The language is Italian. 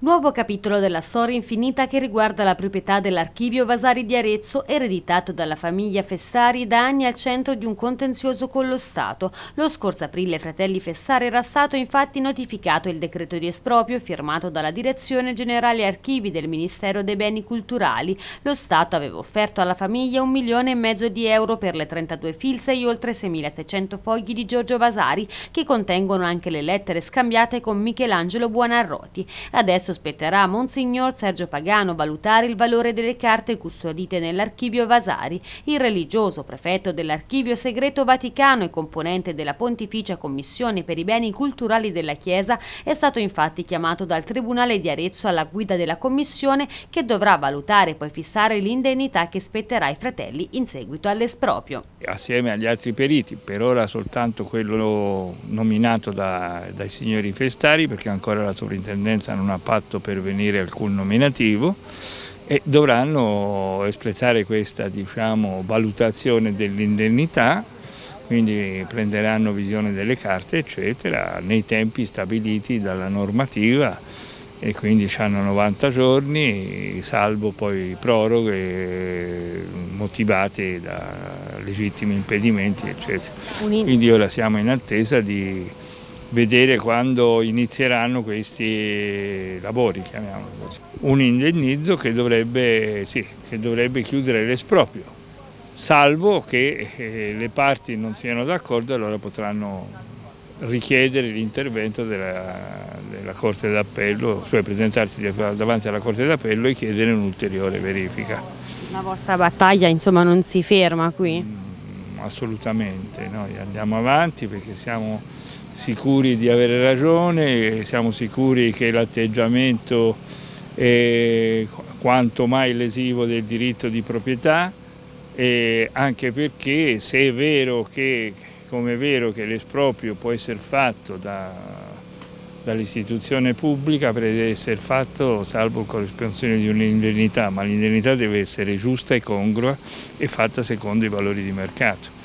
Nuovo capitolo della storia infinita che riguarda la proprietà dell'Archivio Vasari di Arezzo, ereditato dalla famiglia Festari da anni al centro di un contenzioso con lo Stato. Lo scorso aprile ai fratelli Festari era stato infatti notificato il decreto di esproprio firmato dalla Direzione Generale Archivi del Ministero dei Beni Culturali. Lo Stato aveva offerto alla famiglia 1,5 milioni di euro per le 32 filze e oltre 6.600 fogli di Giorgio Vasari, che contengono anche le lettere scambiate con Michelangelo Buonarroti. Adesso spetterà a Monsignor Sergio Pagano valutare il valore delle carte custodite nell'Archivio Vasari. Il religioso, prefetto dell'Archivio Segreto Vaticano e componente della Pontificia Commissione per i Beni Culturali della Chiesa, è stato infatti chiamato dal Tribunale di Arezzo alla guida della commissione, che dovrà valutare e poi fissare l'indennità che spetterà ai fratelli in seguito all'esproprio. Assieme agli altri periti, per ora soltanto quello nominato dai signori Festari, perché ancora la sovrintendenza non ha fatto pervenire alcun nominativo, e dovranno espletare questa valutazione dell'indennità, quindi prenderanno visione delle carte eccetera nei tempi stabiliti dalla normativa, e quindi hanno 90 giorni salvo poi proroghe motivate da legittimi impedimenti eccetera. Quindi ora siamo in attesa di vedere quando inizieranno questi lavori, chiamiamolo così. Un indennizzo che dovrebbe chiudere l'esproprio, salvo che le parti non siano d'accordo, allora potranno richiedere l'intervento della Corte d'Appello, cioè presentarsi davanti alla Corte d'Appello e chiedere un'ulteriore verifica. La vostra battaglia insomma non si ferma qui? Assolutamente, noi andiamo avanti perché siamo sicuri di avere ragione, siamo sicuri che l'atteggiamento è quanto mai lesivo del diritto di proprietà, e anche perché se è vero che, come è vero che l'esproprio può essere fatto dall'istituzione pubblica, deve essere fatto salvo corrispondenza di un'indennità, ma l'indennità deve essere giusta e congrua e fatta secondo i valori di mercato.